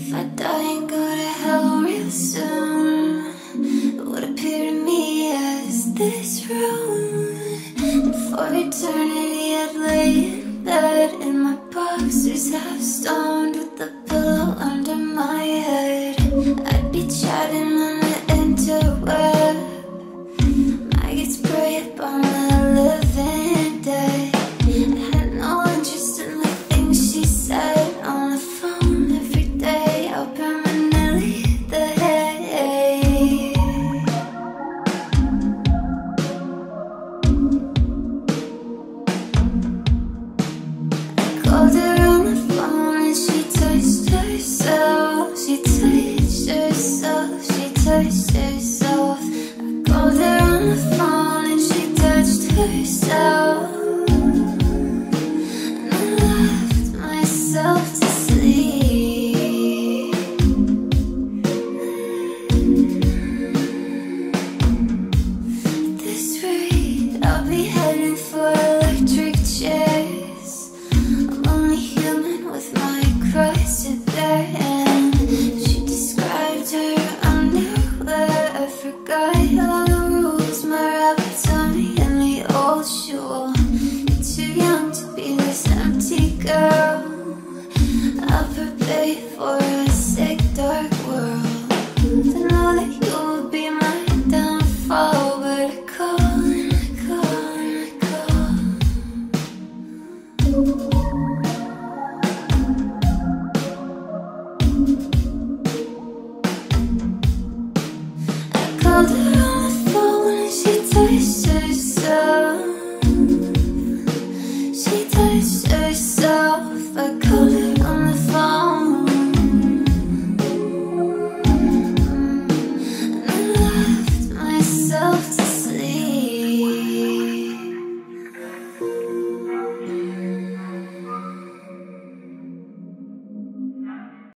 If I die and go to hell real soon, what would appear to me as this room? For eternity I'd lay in bed in my boxers, half stoned with the pillow under my head. I'd be chatting on the interweb, Maggots prey upon the living dead. I had no interest in the things she said on the phone every day. I'll permanently hit the hay. I called her on the phone and she touched herself. She touched herself. She touched herself. I called her on the phone and she touched herself. And I left myself to sleep. At this rate, I'll be